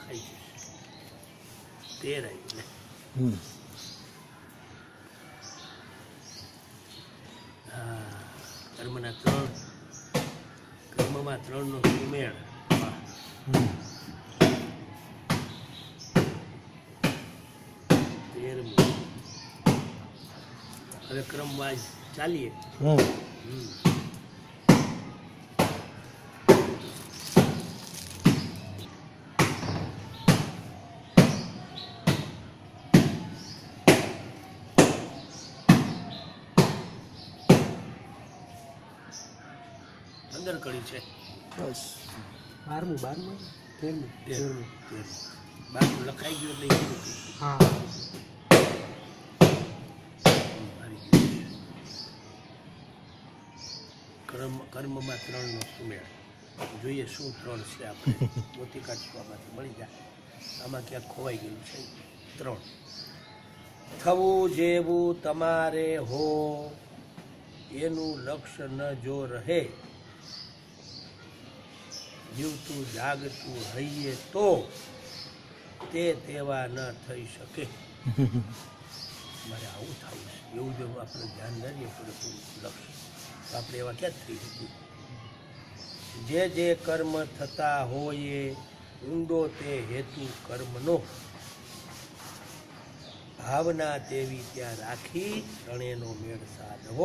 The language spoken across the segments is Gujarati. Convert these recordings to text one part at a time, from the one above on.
લખાય છે 13 આવ્યું ને હા કર્મમાં 3 નો સુમેળ હવે ક્રમવાઇઝ ચાલીએ અંદર કડી છે બસ 12 લખાઈ ગયું એટલે હા કર્મમાં 3 નો સુમેળ જોઈએ શું 3 છે આપણે મોતી કાઢવામાંથી મળી જાય આમાં ક્યાંક ખોવાઈ ગયું છે 3 થવું જેવું તમારે હો એનું લક્ષ્ય ન જો રહે જીવતું જાગતું હૈયે તો તે તેવા ન થઈ શકે મારે આવું થવું છે એવું જો આપણે ધ્યાન ન રહીએ પૂરેપૂરું લક્ષ્ય તો આપણે એવા ક્યાં થઈ શકીએ જે જે કર્મ થતા હોય એ ઊંડો તે હેતુ કર્મનો ભાવના તેવી ત્યાં રાખી ત્રણેયનો મેળ સાધવો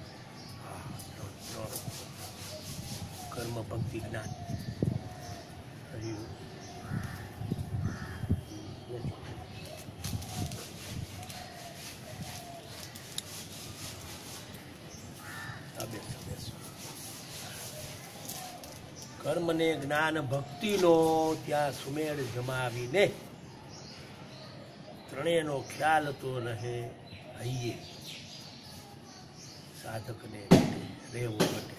કર્મ ભક્તિ જ્ઞાન કર્મ ને જ્ઞાન ભક્તિનો ત્યાં સુમેળ જમાવીને ત્રણેયનો ખ્યાલ તો રહે હૈયે સાધકને રહેવું ઘટે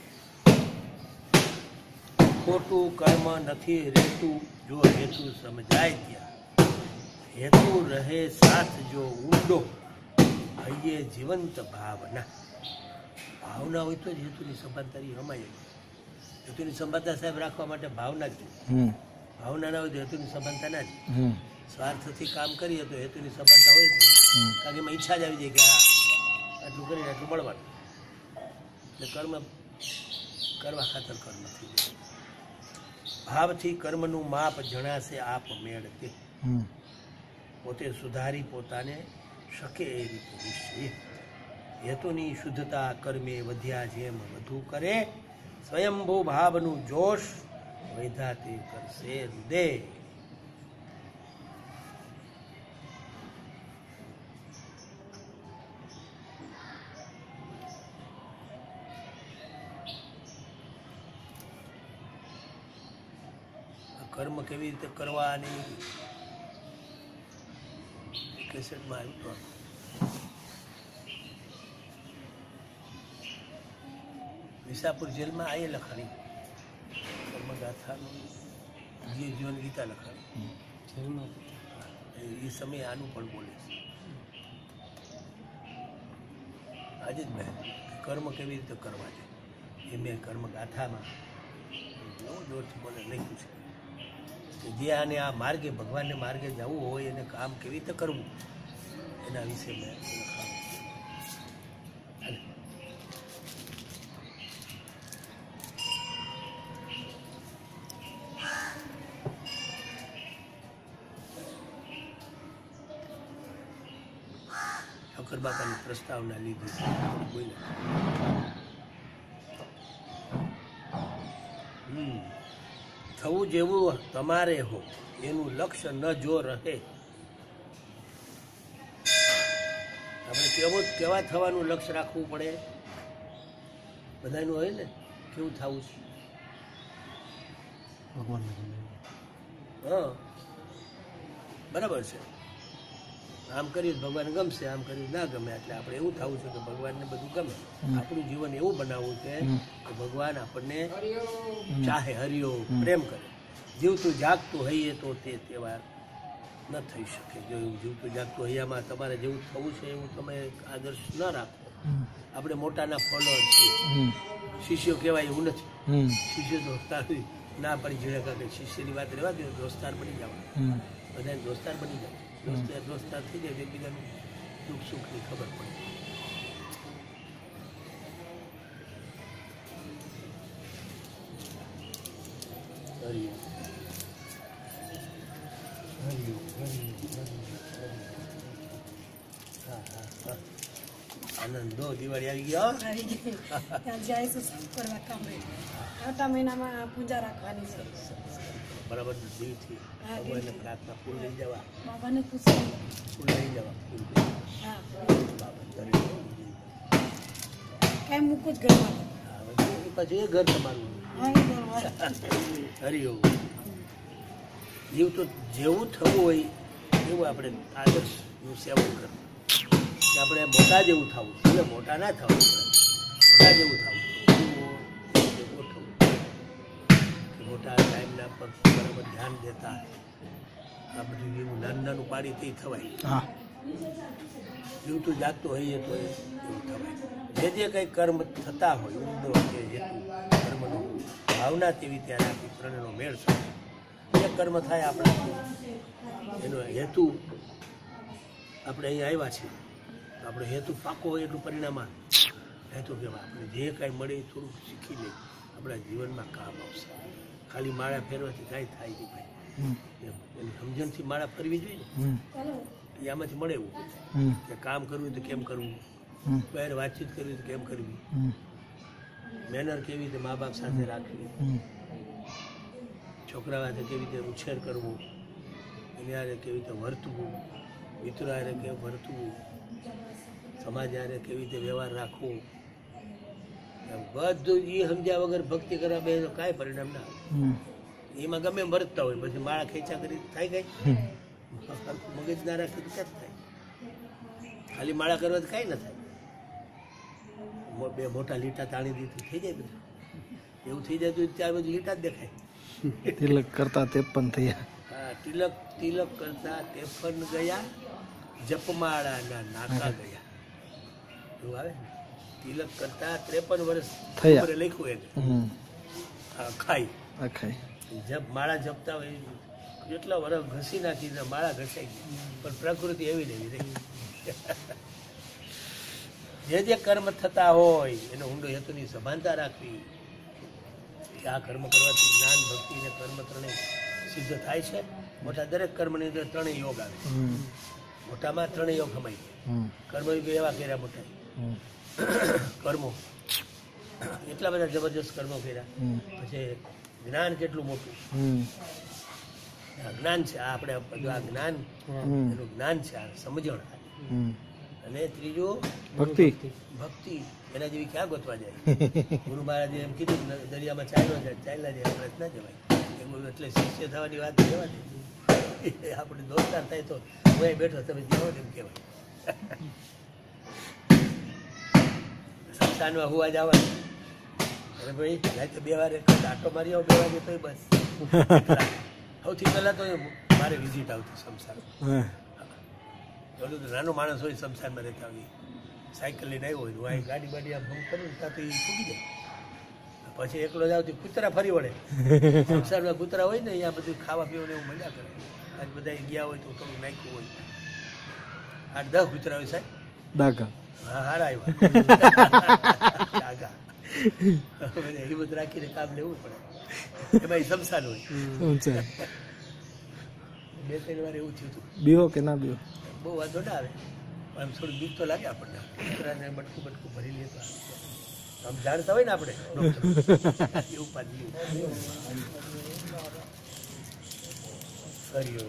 ખોટું કર્મ નથી રહેતું જો હેતુ સમજાય ત્યાં હેતુ રહે સાથ જો ઊંડો હૈયે જીવંત ભાવના હોય તો જ હેતુની સભાનતા હમાય હેતુની સંબંધતા સાહેબ રાખવા માટે ભાવના જ જોઈએ ભાવના ના હોય તો હેતુની સભાનતા ના જ સ્વાર્થથી કામ કરીએ તો હેતુની સભાનતા હોય જ નહીં કારણ કે એમાં ઈચ્છા જ આવી જાય કે આટલું કરીને આટલું મળવાનું એટલે કર્મ કરવા ખાતર કર્મ થઈ જાય ભાવથી કર્મનું માપ જણાશે આપ મેળ તે પોતે સુધારી પોતાને શકે એ રીતે નિશ્ચય હેતુની શુદ્ધતા કર્મે વધ્યા જેમ વધુ કરે સ્વયંભૂ ભાવનું જોશ વૈધા તે કરશે હૃદય કર્મ કેવી રીતે કરવાની કેસેટમાં આવ્યું વિસાપુર જેલમાં આ લખાણી કર્મગાથાનું જીવન ગીતા લખાણી જેલમાં એ સમયે આનું પણ બોલે છે આજે જ મેં કર્મ કેવી રીતે કરવા છે એ મેં કર્મગાથામાં બહુ જોરથી બોલે લખ્યું છે કે જે આને આ માર્ગે ભગવાનને માર્ગે જવું હોય એને કામ કેવી રીતે કરવું એના વિશે મેં લખાવ્યું ઠાકોર બાપાની પ્રસ્તાવના લીધી થવું જેવું તમારે હો એનું લક્ષ્ય ન જો રહે આપણે કેવા થવાનું લક્ષ્ય રાખવું પડે બધાનું હોય ને કેવું થવું છે ભગવાન હા બરાબર છે આમ કર્યું ભગવાન ગમશે આમ કર્યું ના ગમે એટલે આપણે એવું થવું છે કે ભગવાનને બધું ગમે આપણું જીવન એવું બનાવવું છે કે ભગવાન આપણને ચાહે હરિયો પ્રેમ કરે જીવતું જાગતું હૈયે તો તે તહેવાર ન થઈ શકે જો એવું જીવતું જાગતું હૈયામાં તમારે જેવું થવું છે એવું તમે આદર્શ ન રાખો આપણે મોટાના ફોલોઅર છીએ શિષ્યો કહેવાય એવું નથી શિષ્યો તો ના પડી જોડે કે શિષ્યની વાત રહેવા દો, દોસ્તાર બની જાવ, બધા દોસ્તાર બની જાવ, દોસ્તાર થઈ જાય એકબીજાનું દુઃખ સુખની ખબર પડે. હરિઓમ હરિઓમ હરિઓમ. હા હા હા, આનંદ દો, દિવાળી આવી ગયો. આવતા મહિનામાં પૂજા રાખવાની છે. બરાબર દિલથી ભગવાનને પ્રાર્થના ફૂલ લઈ જવા, બાબાને પૂછવું. ફૂલ લઈ જવા, ફૂલ હા બાબા કાંઈ મૂકું જ ઘરમાં. પછી એ ઘર તમારું. હા એ ઘરમાં. હરિઓમ. જીવ તો જેવું થવું હોય એવું આપણે આદર્શનું સેવન કરવું, કે આપણે મોટા જેવું થવું, એટલે મોટા ના થવું, મોટા જેવું થવું, ગોઠવું, મોટા ટાઈમના પર બરાબર ધ્યાન દેતા, આ બધું એવું નાનું નાનું પાડી તે થવાય. જીવતું જાગતું હોઈએ તો એવું થવાય. જે જે કંઈ કર્મ થતા હોય, ઊંડો કે હેતુ કર્મનો ભાવના તેવી ત્યારે આપી ત્રણેયનો મેળ થાય. જે કર્મ થાય આપણા એનો હેતુ, આપણે અહીંયા આવ્યા છીએ તો આપણો હેતુ પાકો હોય એટલું પરિણામ આવે. હેતુ કહેવાય આપણે જે કાંઈ મળે એ થોડુંક શીખી લઈએ, આપણા જીવનમાં કામ આવશે. ખાલી માળા ફેરવાથી કાંઈ થાય નહીં ભાઈ. એની સમજણથી માળા ફરવી જોઈએ ને, એ આમાંથી મળે એવું કે કામ કરવું તો કેમ કરવું, બહાર વાતચીત કરવી તો કેમ કરવી, મેનર કેવી રીતે મા બાપ સાથે રાખવી, છોકરા સાથે કેવી રીતે ઉછેર કરવો, એની હારે કેવી રીતે વર્તવું, મિત્રો હારે કેમ વર્તવું, સમાજ હારે કેવી રીતે વ્યવહાર રાખવો, એમ બધું એ સમજ્યા વગર ભક્તિ કરવા બે તો કાંઈ પરિણામ ના આવે. એમાં ગમે એમ વર્તતા હોય, પછી માળા ખેંચા કરી થાય કઈ, મગજ ના રાખી ક્યાં થાય. ખાલી માળા કરવાથી કાંઈ ના થાય. બે મોટા લીટા તાણી દીધી થઈ જાય બધું. એવું થઈ જાય તો ત્યાર બધું લીટા જ દેખાય. તિલક કરતા 53 થયા. હા, તિલક કરતા 53 ગયા, જપમાળાના નાકા ગયા. એવું આવે ને, તિલક કરતા 53 વર્ષ થયા લખ્યું એને ખાઈ. જપ માળા જપતા હોય જેટલા વર્ષ ઘસી નાખી માળા ઘસાઈ ગઈ, પણ પ્રકૃતિ એવી ને એવી રહી. જે જે કર્મ થતા હોય એનો ઊંડો હેતુની સભાનતા રાખવી. આ કર્મ કરવાથી જ્ઞાન, ભક્તિ અને કર્મ ત્રણેય સિદ્ધ થાય છે. મોટા દરેક કર્મની અંદર ત્રણેય યોગ આવે. મોટામાં ત્રણેય યોગ સમાય. કર્મ એવા કર્યા મોટા કર્મો, એટલા બધા જબરજસ્ત કર્મો કર્યા. પછી જ્ઞાન કેટલું મોટું જ્ઞાન છે. આ આપણે બધું આ જ્ઞાન એનું જ્ઞાન છે, આ સમજણ. અને ત્રીજું ભક્તિ. એના જેવી ક્યાં ગોતવા જાય? ગુરુ મહારાજે એમ કીધું દરિયામાં ચાલ્યા જાય આપણે ના જવાય. એટલે શિષ્ય થવાની વાત જવા દે. આપણે દોસ્તાર થાય તો હું બેઠો તમે જાઓ ને એમ કહેવાય. સંસ્થાનમાં હુવા જવાનું. અરે ભાઈ રાતે 2 વાગે આટો મારી આવો, 2 વાગે તોય બસ. સૌથી પહેલા તો મારે વિઝિટ આવતી શમશાન. તો નાનો માણસ હોય શમશાનમાં રહેતા હોય, સાયકલ લઈને આવ્યો હોય, હું ગાડી બાડી આમ હમ કરું ત્યાં તો એ ફૂગી જાય. પછી એકલો જ આવતી કૂતરા ફરી વળે. શમશાનમાં કૂતરા હોય ને અહીંયા બધું ખાવા પીવાનું એવું મજા કરે. આજ બધા ગયા હોય તો થોડું નાખ્યું હોય. 8-10 કૂતરા હોય સાહેબ. ડાઘા. હા, હારા આવ્યા. હિંમત રાખીને કામ લેવું પડે. એમાં શમશાન હોય. 2-3 વાર એવું થયું હતું. બીવો કે ના બીવો? બહુ વાંધો ના આવે, આમ થોડું બીક તો લાગે આપણને. કૂતરાને બટકું ભરી લે તો આમ જાણતા હોય ને આપણે એવું પાછું કર્યો.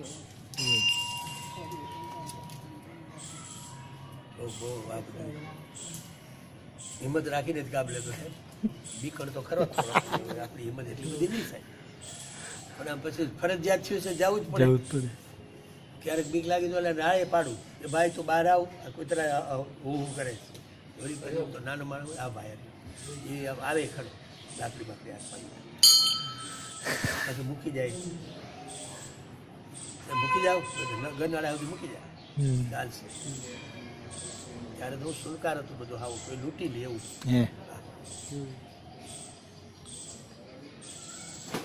બહુ આ બધું હિંમત રાખીને જ કામ લેતો છે. બીકણ તો ખરો આપણી હિંમત એટલી બધી નહીં થાય, પણ આમ પછી ફરજિયાત થયું છે જવું જ પડે. ક્યારેક બીક લાગી તો નાળે પાડું કે ભાઈ તું બહાર આવ, આ કૂતરા હું કરે વળી કર્યું તો નાનો માણસ આ ભાઈ એ આવે ખરો લાકડી બાકડી હાથમાં પછી મૂકી જાય. મૂકી જાવ ગરનાળા સુધી મૂકી જાય ચાલશે. ત્યારે તો સુલકાર હતું બધું, આવું કોઈ લૂંટી લે એવું.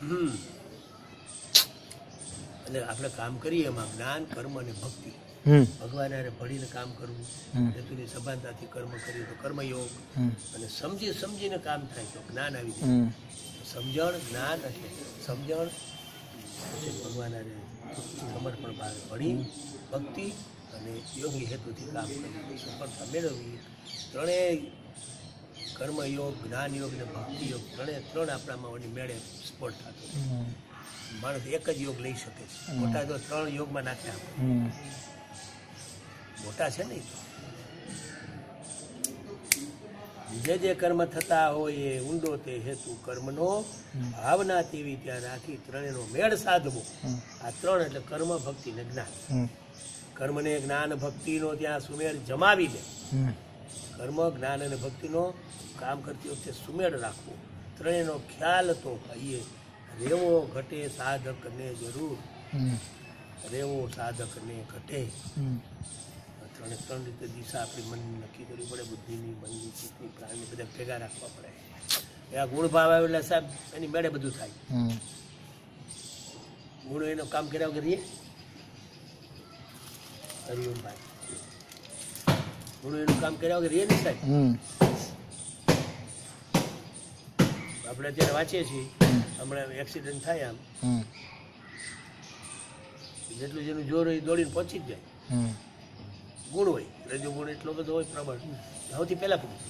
એટલે આપણે કામ કરીએ એમાં જ્ઞાન, કર્મ અને ભક્તિ. હમ ભગવાન હારે ભળીને કામ કરવું, હેતુની સભાનતાથી કર્મ કરીએ તો કર્મયોગ, અને સમજીને કામ થાય તો જ્ઞાન આવી જાય. હમ સમજણ, જ્ઞાન હશે, સમજણ પછી ભગવાન હારે સમર્પણ ભાવે ભળી, ભક્તિ અને યોગી હેતુથી કામ કરવું, સફળતા મેળવવી. ત્રણેય કર્મયોગ, જ્ઞાન યોગ અને ભક્તિ યોગ ત્રણ આપણામાં ઓની મેળે સ્પોટ થતો. માણસ એક જ યોગ લઈ શકે છે. મોટા તો 3 યોગમાં નાખ્યા, હમ મોટા છે ને. જે કર્મ થતા હોય એ ઊંડો તે હેતુ કર્મનો, ભાવના તેવી ત્યાં રાખી ત્રણેયનો મેળ સાધવો. આ 3 એટલે કર્મ, ભક્તિ ને જ્ઞાન. કર્મને જ્ઞાન ભક્તિનો ત્યાં સુમેળ જમાવી દે. કર્મ, જ્ઞાન અને ભક્તિનો કામ કરતી વખતે સુમેળ રાખવો. ત્રણેયનો ખ્યાલ તો કહીએ રેવો ઘટે સાધકને જરૂર, રેવો સાધકને ઘટે. ત્રણ રીતે દિશા આપણી મન નક્કી કરવી પડે, બુદ્ધિની, મનની, ચિત્તની, પ્રાણની, બધા ભેગા રાખવા પડે. એ આ ગુણ ભાવ આવે એટલે સાહેબ એની મેળે બધું થાય. ગુણો એનું કામ કર્યા વગર રહીએ. હરિઓમભાઈ, ગુણો એનું કામ કર્યા વગર રહીએ ને સાહેબ. આપણે અત્યારે વાંચીએ છીએ, હમણાં એક્સિડન્ટ થાય આમ, જેટલું જેનું જોર હોય દોડીને પહોંચી જ જાય. ગુણ હોય, રજો ગુણ એટલો બધો હોય પ્રબળ, સૌથી પહેલા પૂરું.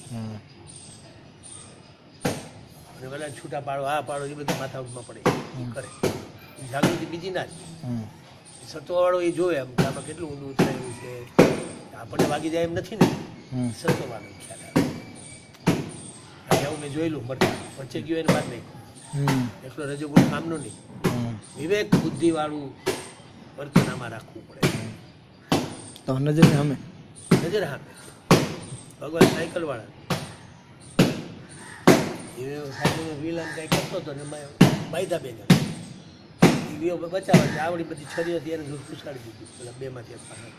અને પેલા છૂટા પાડો, આ પાડો, એ બધું માથામાં પડે કરે. જાગૃતિ બીજી ના જ. સત્વવાળો એ જોવે આમ આમાં કેટલું ઊંડું ઉતરાયું છે, આપણને વાગી જાય એમ નથી ને. સત્વવાળો ખ્યાલ આવે. એવું મેં જોયેલું, મરતા વચ્ચે ગયો એને બાદ નહીં. એટલો રજો ગુણ કામનો નહીં. વિવેક બુદ્ધિ વાળું વર્તન આમાં રાખવું પડે. તો નજર સામે ભગવાન સાયકલ વાળા વ્હીલ આમ કઈ કરતો હતો ને બાયધા બેન બચાવવા આવડી બધી છરીઓ હતી એને ઘુસાડી દીધું. પેલા 2 માંથી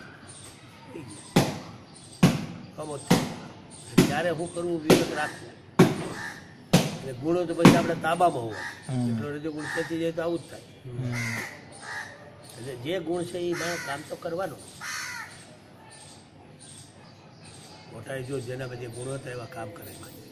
ત્યારે હું કરવું, વિવેક રાખવું. એટલે ગુણો તો પછી આપણે તાબામાં હોવા. એટલો રજો ગુણ ખેંચી જાય તો આવું જ થાય. એટલે જે ગુણ છે એ કામ તો કરવાનો. મોટા જો જેના બધી ગુણો હતા એવા કામ કરે.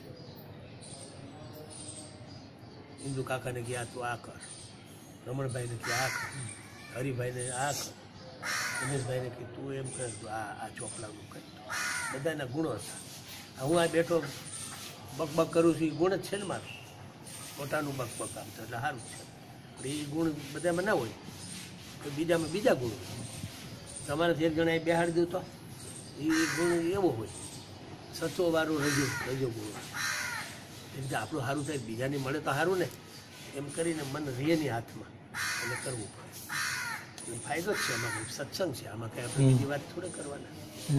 ઇન્દુ કાકાને કે આ તું આ કર, રમણભાઈને કે આ કર, હરિભાઈને આ કર, રમેશભાઈને કે તું એમ કર, તું આ ચોપડાનું કર. બધાના ગુણો હતા. હું આ બેઠો બકબક કરું છું, એ ગુણ જ છે ને મારું. મોટાનું બકબક આમ તો એટલે સારું છે. પણ એ ગુણ બધામાં ના હોય, તો બીજામાં બીજા ગુણ. તમારાથી એક જણા એ બેહાડી દઉં તો એ ગુણ એવો હોય, સત્વવાળું રજો ગુણ. એમ કે આપણું સારું થાય, બીજાને મળે તો સારું ને, એમ કરીને મન રેની હાથમાં અને કરવું પડે. એટલે ફાયદો જ છે આમાં, સત્સંગ છે આમાં, કઈ આપણે બીજી વાત થોડે કરવાના.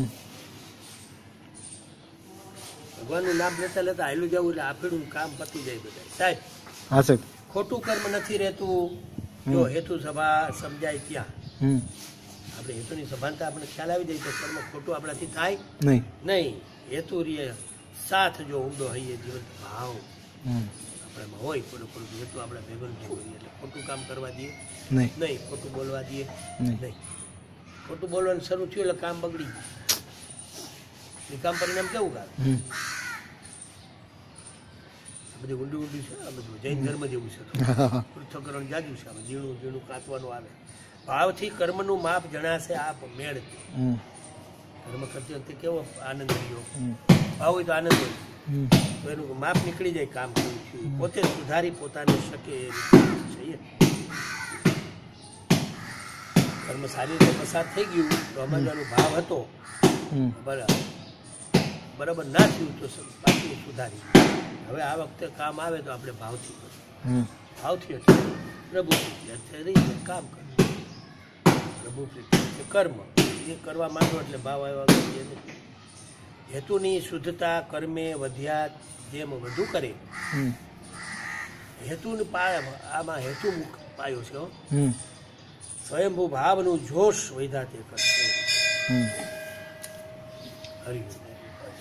ભગવાનનું નામ લેતા લેતા હાલું જવું એટલે આપેલું કામ પતી જાય. બધા સાહેબ ખોટું કર્મ નથી રહેતું જો હેતુ સભા સમજાય ત્યાં. આપણે હેતુની સભાનતા આપણે ખ્યાલ આવી જાય તો કર્મ ખોટું આપણાથી થાય નહીં. હેતુ રે સાથ જો ઊંડો હૈયે જીવંત ભાવ આપણામાં હોય, થોડું હેતુ આપણે ભેગું જોઈએ એટલે ખોટું કામ કરવા દઈએ નહીં, ખોટું બોલવા દઈએ નહીં. ખોટું બોલવાનું શરૂ થયું એટલે કામ બગડી ગયું. એ કામ પરિણામ કેવું કામ? બધી ઊંડું છે. આ બધું જૈન ધર્મ જેવું છે. પૃથ્થકરણ જાજુ છે. ઝીણું ઝીણું કાચવાનું આવે. ભાવથી કર્મનું માપ જણાશે આપ મેળ. કર્મ કરતી વખતે કેવો આનંદ રહ્યો, ભાવ હોય તો આનંદ હોય, તો એનું માપ નીકળી જાય. કામ કેવું થયું પોતે સુધારી પોતાને શકે એ રીતે. કર્મ સારી રીતે પસાર થઈ ગયું તો સમજવાનો ભાવ હતો, બરાબર ના થયું તો પાછું સુધારી. હવે આ વખતે કામ આવે તો આપણે ભાવથી કરીએ. ભાવથી એટલે પ્રભુ રહી કામ કરવું. પ્રભુ કર્મ એ કરવા માંડો એટલે ભાવ આવ્યા. હેતુની શુદ્ધતા કર્મે વધ્યા જેમ વધુ કરે. હેતુની આમાં હેતુ પાયો છે. સ્વયંભૂ ભાવનું જોશ વધ્યા તે કરશે.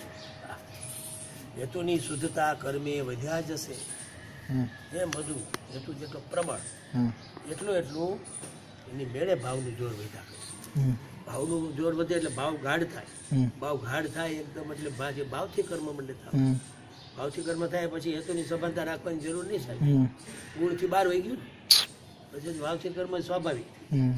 હેતુની શુદ્ધતા કર્મે વધ્યા જશે એમ બધું હેતુ જેટલો પ્રબળ હમ એટલું એની મેળે ભાવનું જોર વધ્યા કરે. હમ ભાવનું જોર વધે એટલે ભાવ ગાઢ થાય. હમ ભાવ ગાઢ થાય એકદમ એટલે ભાવથી કર્મ મંડે થાય. હમ ભાવથી કર્મ થાય પછી હેતુની સભાનતા રાખવાની જરૂર નહીં થાય. હમ ગુણથી બહાર વહી ગયું ને પછી ભાવથી કર્મ સ્વાભાવિક. હમ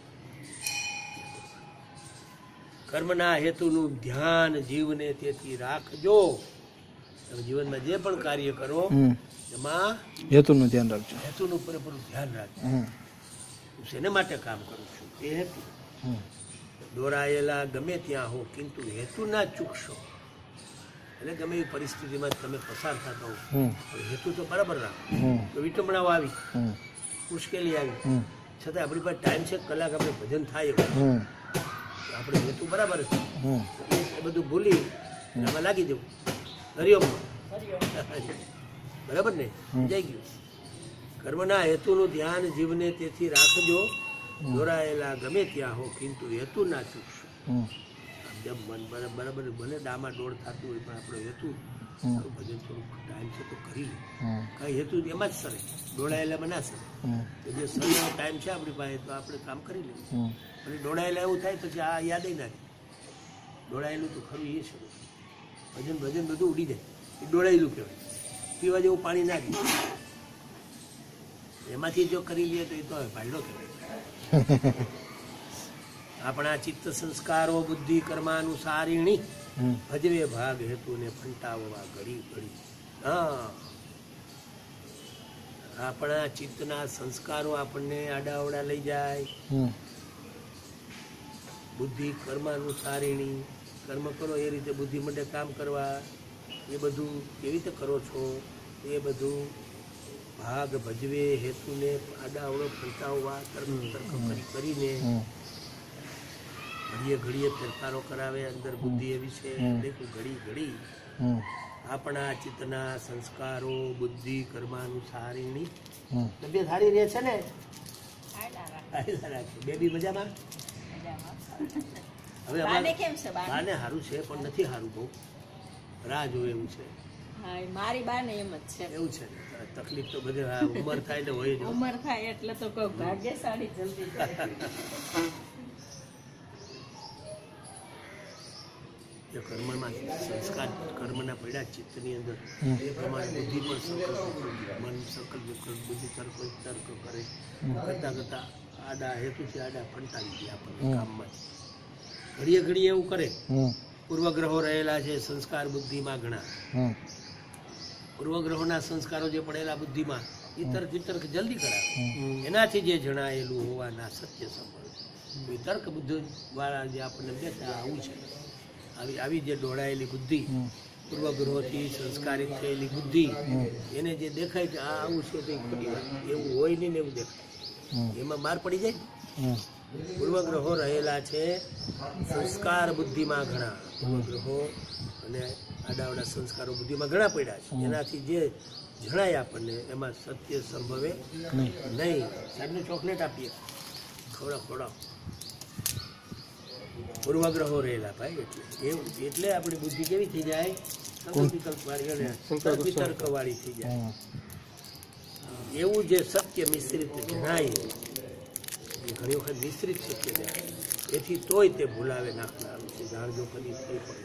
કર્મના હેતુનું ધ્યાન જીવને તેથી રાખજો. તમે જીવનમાં જે પણ કાર્ય કરો હમ એમાં હેતુનું ધ્યાન રાખજો. હેતુનું પૂરેપૂરું ધ્યાન રાખજો. હમ હું શેને માટે કામ કરું છું એ હેતુ. હમ દોરાયેલા ગમે ત્યાં હો કિંતુ હેતુ ના ચૂકશો. એટલે ગમે એવી પરિસ્થિતિમાં તમે પસાર થતા હો હમ પણ હેતુ તો બરાબર રાખો. હમ તો વિટંબણાઓ આવી, હમ મુશ્કેલી આવી, હમ છતાં આપણી પાસે ટાઈમ છે, કલાક આપણે ભજન થાય એવું. હમ આપણે હેતુ બરાબર છે હમ એ બધું ભૂલી એમાં લાગી જવું. હરિઓમમાં બરાબર ને જઈ ગયું. કર્મના હેતુનું ધ્યાન જીવને તેથી રાખજો. દોરાયેલા ગમે ત્યાં હો કિંતુ હેતુ ના ચૂકશો. હમ જેમ મન બરાબર ભલે ડામાં ડોળ થતું હોય પણ આપણો હેતુ હમ આપણું ભજન થોડુંક ટાઈમ છે તો કરી લે. હમ કાંઈ હેતુ એમાં જ સરે, દોડાયેલામાં ના સરે. હમ તો જે સરનો ટાઈમ છે આપણી પાસે તો આપણે કામ કરી લઈએ. હમ અને દોડાયેલા એવું થાય પછી આ યાદ ના રહે. દોડાયેલું તો ખરું એ છે. ભજન બધું ઉડી જાય એ દોડાયેલું કહેવાય. પીવા જેવું પાણી ના દે એમાંથી જો કરી લઈએ તો એ તો ભાઈડો કહેવાય. આપણા ચિત્ત સંસ્કારો બુદ્ધિ કર્માનુસારીણી હમ ભજવે ભાગ હેતુને ફંટાવવા ઘડી ઘડી. હા, આપણા ચિત્તના સંસ્કારો આપણને આડાવડા લઈ જાય. હમ બુદ્ધિ કર્માનુસારીણી, કર્મ કરો એ રીતે બુદ્ધિ માટે કામ કરવા. એ બધું કેવી રીતે કરો છો એ બધું ભાગ ભજવે હેતુને આડાવડો ફંટાવવા તર્ક કરીને હમ ઘડીએ ઘડીએ ફેરફારો કરાવે. અંદર બુદ્ધિ એવી છે દેખું ઘડી ઘડી હમ આપણા ચિત્તના સંસ્કારો બુદ્ધિ કર્માનુસારીણી. હમ તબિયત સારી રહે છે ને? બેબી મજામાં? હવે બાને કેમ છે? બાને સારું છે પણ નથી સારું બહુ. રાહ જોવે એવું છે. હા, મારી બાને એમ જ છે. એવું છે તકલીફ તો બધે આ ઉંમર થાય એટલે હોય જ. ઉંમર થાય એટલે તો કોઈ ભાગ્યશાળી જલ્દી થાય. જે કર્મમાં સંસ્કાર કર્મના પડ્યા ચિત્તની અંદર એ પ્રમાણે બુદ્ધિ પણ સંકલ્પ, મન સંકલ્પ વિકલ્પ બુદ્ધિ તર્ક કરે. કરતા કરતા આડા હેતુથી આડા ફંટાવી દે આપણને કામમાં. ઘડીએ ઘડીએ એવું કરે. હમ પૂર્વગ્રહો રહેલા છે સંસ્કાર બુદ્ધિમાં ઘણા. હમ પૂર્વગ્રહોના સંસ્કારો જે પડેલા બુદ્ધિમાં એ તર્ક વિતર્ક જલ્દી કરાવે. એનાથી જે જણાયેલું હોવાના સત્ય સંભળે. વિતર્ક બુદ્ધિ વાળા જે આપણને બેઠા આવું છે. આવી જે દોડાયેલી બુદ્ધિ, પૂર્વગ્રહોથી સંસ્કારિત થયેલી બુદ્ધિ, એને જે દેખાય કે આ આવું છે તો ખોટી વાત, એવું હોય નહીં ને એવું દેખાય, એમાં માર પડી જાય. પૂર્વગ્રહો રહેલા છે સંસ્કાર બુદ્ધિમાં ઘણા. પૂર્વગ્રહો અને આડાવડા સંસ્કારો બુદ્ધિમાં ઘણા પડ્યા છે. એનાથી જે જણાય આપણને એમાં સત્ય સંભવે નહીં. સાહેબને ચોકલેટ આપીએ, ખવડાવ. પૂર્વગ્રહો રહેલા ભાઈ એટલે આપણી બુદ્ધિ કેવી થઈ જાય? વિકલ્પ વાળી અને વિતર્ક વાળી થઈ જાય. એવું જે સત્ય મિશ્રિત જણાય એ ઘણી વખત મિશ્રિત સત્ય જાય એથી તોય તે ભૂલાવે નાખનારું છે. જાણજો કદી થઈ પડે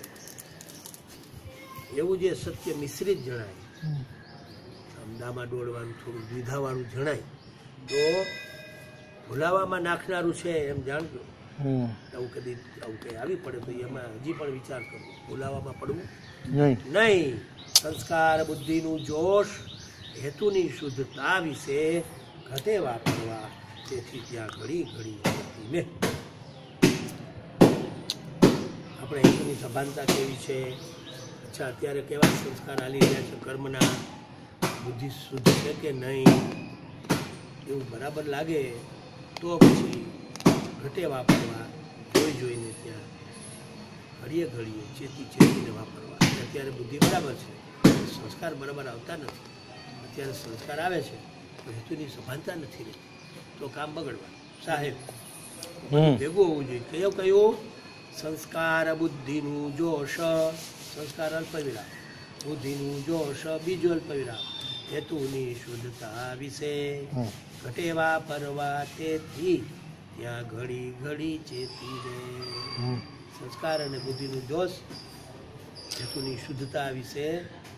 એવું જે સત્ય મિશ્રિત જણાય, અમદામાં દોડવાનું થોડું દ્વિધાવાળું જણાય તો ભૂલાવામાં નાખનારું છે એમ જાણજો. આવું કદી કંઈ આવી પડે તો એમાં હજી પણ વિચાર કરવો. ભૂલાવામાં પડવું નહીં. સંસ્કાર બુદ્ધિનું જોશ હેતુની શુદ્ધતા વિશે ઘટે વાપરવા. તેથી ત્યાં ઘડી ઘડી ને આપણે હેતુની સભાનતા કેવી છે? અચ્છા, અત્યારે કેવા સંસ્કાર હાલી રહ્યા છે કર્મના? બુદ્ધિ શુદ્ધ છે કે નહીં એવું બરાબર લાગે તો પછી ઘટે વાપરવા. જોઈને ત્યાં ઘડીએ ચેતીને વાપરવા. અત્યારે બુદ્ધિ બરાબર છે, સંસ્કાર બરાબર આવતા નથી. અત્યારે સંસ્કાર આવે છે તો હેતુની સભાનતા નથી રહી તો કામ બગડવા. સાહેબ ભેગું હોવું જોઈએ. કયું સંસ્કાર બુદ્ધિનું જોશ. સંસ્કાર અલ્પવિરામ, બુદ્ધિનું જોશ બીજું અલ્પવિરામ. હેતુની શુદ્ધતા વિશે ઘટે વાપરવા તેથી ત્યાં ઘડી ઘડી ચેતી રે. સંસ્કાર અને બુદ્ધિનું જોશ હેતુની શુદ્ધતા વિશે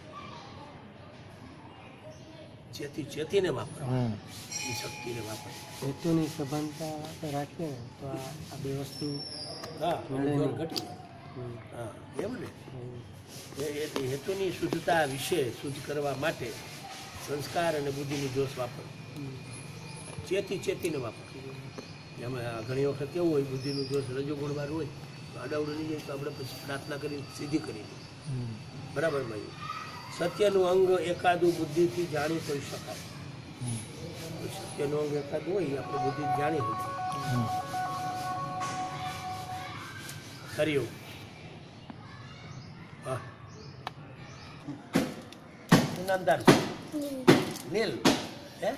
ચેતીને વાપરવા, એ શક્તિને વાપરવા. હેતુની સભાનતા આપણે રાખીએ ને તો આ બે વસ્તુ હા, જોર ઘટી જાય. હા, એમ ને હેતુની શુદ્ધતા વિશે શુદ્ધ કરવા માટે સંસ્કાર અને બુદ્ધિનું જોશ વાપરવું, ચેતીને વાપરવું. એમાં ઘણી વખત કેવું હોય, બુદ્ધિનું જોશ રજોગુણવાર હોય તો આડાવડું નહીં જાય તો આપણે પછી પ્રાર્થના કરીને સીધી કરી દઈએ. બરાબર માં સત્યનું અંગ એકાદું બુદ્ધિથી જાણી કોઈ શકાય. સત્યનું અંગ એકાદું હોય એ આપણે બુદ્ધિ જાણી હોય. હરિયો હા નામદાર નીલ હે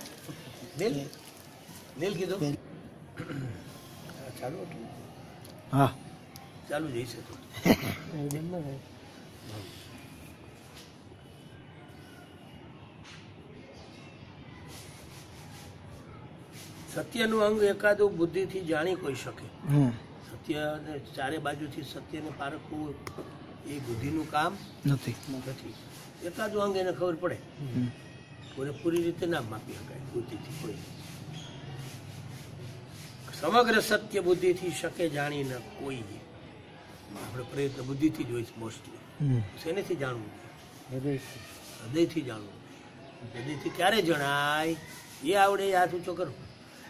નીલ કીધું. ચાલુ હતું હા ચાલુ જઈશે તો સત્યનું અંગ એકાદું બુદ્ધિથી જાણી કોઈ શકે. સત્યને ચારે બાજુથી સત્યને પારખવું એ બુદ્ધિનું કામ નથી. એકાદું અંગ એને ખબર પડે, પૂરી રીતે ના માપી શકાય બુદ્ધિથી કોઈ. સમગ્ર સત્ય બુદ્ધિથી શકે જાણી ન કોઈ. આપણે પ્રયત્ન બુદ્ધિથી જ હોય મોસ્ટલી. શેનેથી જાણવું? હૃદયથી જાણવું. હૃદયથી ક્યારે જણાય એ આવડે એ હાથ ઊંચો કરો.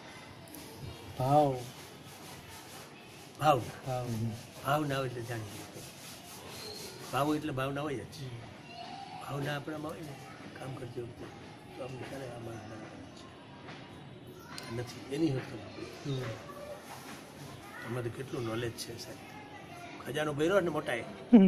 ભાવના હોય એટલે જાણી. ભાવ એટલે ભાવના હોય જ. ભાવના આપણામાં હોય ને કામ કરતી વખતે તો આપણે ક્યારે આમાં નથી એની હકમ આપણે. તમારે કેટલું નોલેજ છે સાહેબ, ખજાનો ભર્યો ને મોટા.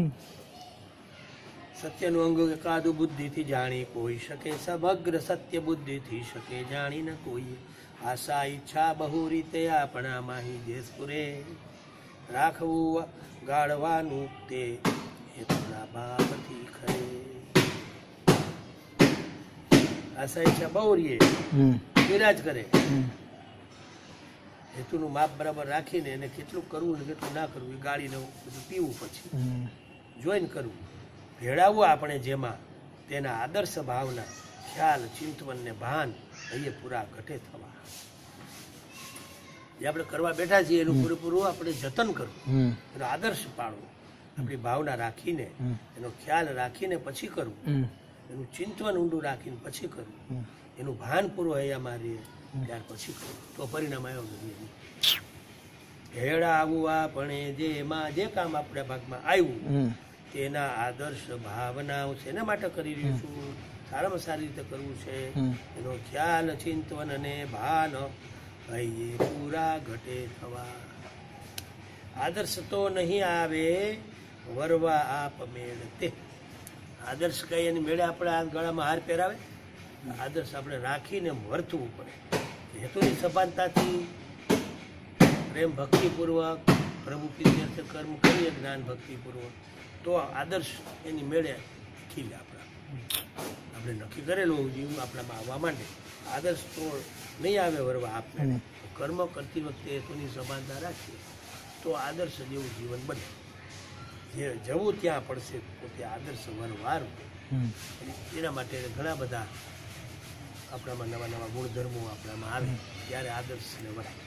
સત્યનું અંગ એકાદું બુદ્ધિથી જાણી કોઈ શકે, સમગ્ર સત્ય બુદ્ધિથી શકે જાણી ન કોઈ. આશા ઈચ્છા બહુ રીતે આપણા માહી જે સ્ફુરે, રાખવું ગાળવાનું તે હેતુના બાપથી ખરે. આશા ઈચ્છા બહુ રીએ વિરાજ કરે, હેતુનું માપ બરાબર રાખીને એને કેટલું કરવું ને કેટલું ના કરવું એ ગાળીને બધું પીવું પછી જોઈને કરવું. ભેળાવવું આપણે જેમાં તેના આદર્શ ભાવના ખ્યાલ ચિંતવન ને ભાન અહીંયા પૂરા ઘટે થવા. જે આપણે કરવા બેઠા છીએ એનું પૂરેપૂરું આપણે જતન કરવું, એનો આદર્શ પાડવો, આપણી ભાવના રાખીને એનો ખ્યાલ રાખીને પછી કરવું, એનું ચિંતવન ઊંડું રાખીને પછી કરવું, એનું ભાન પૂરું હૈયા મારીએ ત્યાર પછી કરવું, તો પરિણામ આવ્યો નથી. ભેળા આવવા પણ જેમાં જે કામ આપણા ભાગમાં આવ્યું તેના આદર્શ ભાવનાઓ શેના માટે કરી રહ્યું છું, સારામાં સારી રીતે કરવું છે, એનો ખ્યાલ ચિંતવન અને ભાન હૈયે પૂરા ઘટે થવા. આદર્શ તો નહીં આવે વરવા આપ મેળ તે. આદર્શ કઈ એની મેળે આપણે આ ગળામાં હાર પહેરાવે. આદર્શ આપણે રાખીને વર્તવું પડે. હેતુની સભાનતાથી પ્રેમ ભક્તિપૂર્વક પ્રભુ પ્રીત્યર્થ કર્મ કરીએ જ્ઞાન ભક્તિપૂર્વક તો આદર્શ એની મેળે ખીલે. આપણે નક્કી કરેલું હોવું જીવન આપણામાં આવવા માટે. આદર્શ તો નહીં આવે વરવા આપને. કર્મ કરતી વખતે હેતુની સભાનતા રાખીએ તો આદર્શ જેવું જીવન બને. જે જવું ત્યાં પડશે પોતે આદર્શ વરવાર. એના માટે ઘણા બધા આપણામાં નવા નવા ગુણધર્મો આપણામાં આવે ત્યારે આદર્શને વરાય.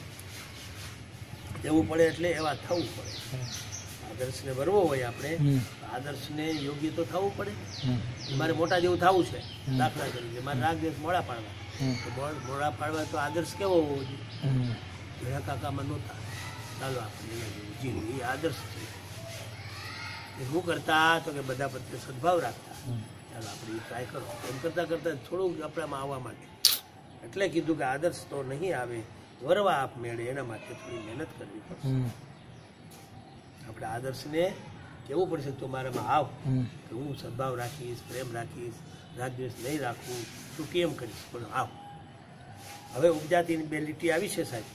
જવું પડે એટલે એવા થવું પડે. આદર્શને વરવો હોય આપણે, આદર્શને યોગ્ય તો થવું પડે. મારે મોટા જેવું થવું છે, દાખલા તરીકે મારે રાગ દિવસ મોડા પાડવા, મોડા પાડવા તો આદર્શ કેવો હોવો જોઈએ? ઘણા કાકામાં નહોતા, ચાલો આપણે જીવું, એ આદર્શ છે. શું કરતા તો કે બધા પ્રત્યે સદભાવ રાખતા, ચાલો આપણે એ ટ્રાય કરો. એમ કરતાં કરતાં થોડુંક આપણામાં આવવા માટે એટલે કીધું કે આદર્શ તો નહીં આવે વરવા આપ મેળે, એના માટે થોડી મહેનત કરવી પડશે. આપણે આદર્શને કેવું પડશે તો મારામાં આવ કે હું સદભાવ રાખીશ, પ્રેમ રાખીશ, રાગદ્વેષ નહીં રાખવું, તું કેમ કરીશ પણ આવ. હવે ઉપજાતીની બે લીટી આવી છે સાહેબ.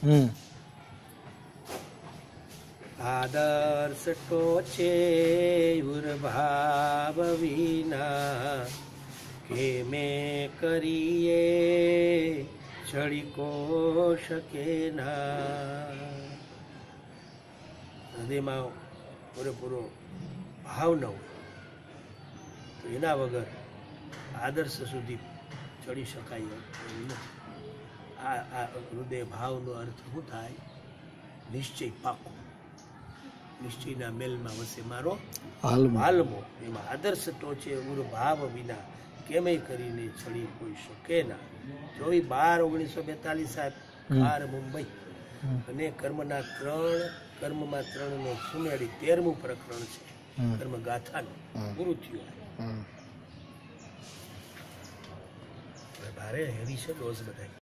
આદર્શ તો છે ભાવ વિના કે મેં કરીએ છળીકો શકે ના. હૃદયમાં પૂરેપૂરો ભાવ ન હોય તો એના વગર આદર્શ સુધી ચડી શકાય એમ નથી. આ હૃદય ભાવનો અર્થ શું થાય? નિશ્ચય પાકો. નિશ્ચયના મેલમાં વસે મારો હાલમો. એમાં આદર્શ ટોચે ઉર ભાવ વિના કેમય કરીને છડી કોઈ શકે ના. 12/1942 સાહેબ, કાર મુંબઈ. અને કર્મમાં 3 નો સુમેળી 13મું પ્રકરણ છે. કર્મ ગાથાનું પૂરું થયું. ભારે હેવી છે ડોઝ બધા.